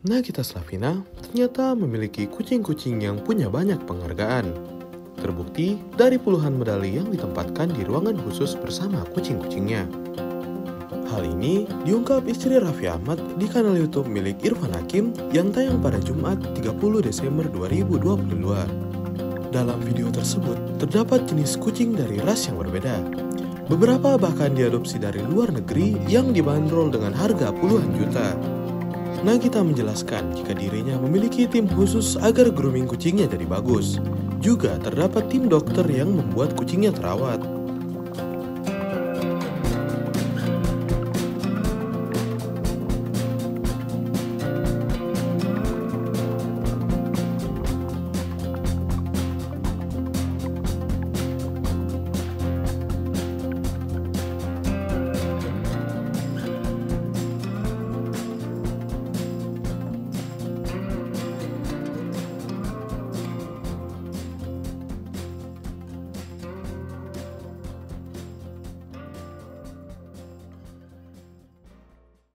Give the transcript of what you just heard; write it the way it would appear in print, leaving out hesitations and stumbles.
Nagita Slavina ternyata memiliki kucing-kucing yang punya banyak penghargaan. Terbukti dari puluhan medali yang ditempatkan di ruangan khusus bersama kucing-kucingnya. Hal ini diungkap istri Raffi Ahmad di kanal YouTube milik Irfan Hakim yang tayang pada Jumat 30 Desember 2022. Dalam video tersebut, terdapat jenis kucing dari ras yang berbeda. Beberapa bahkan diadopsi dari luar negeri yang dibanderol dengan harga puluhan juta. Nagita menjelaskan jika dirinya memiliki tim khusus agar grooming kucingnya jadi bagus. Juga terdapat tim dokter yang membuat kucingnya terawat.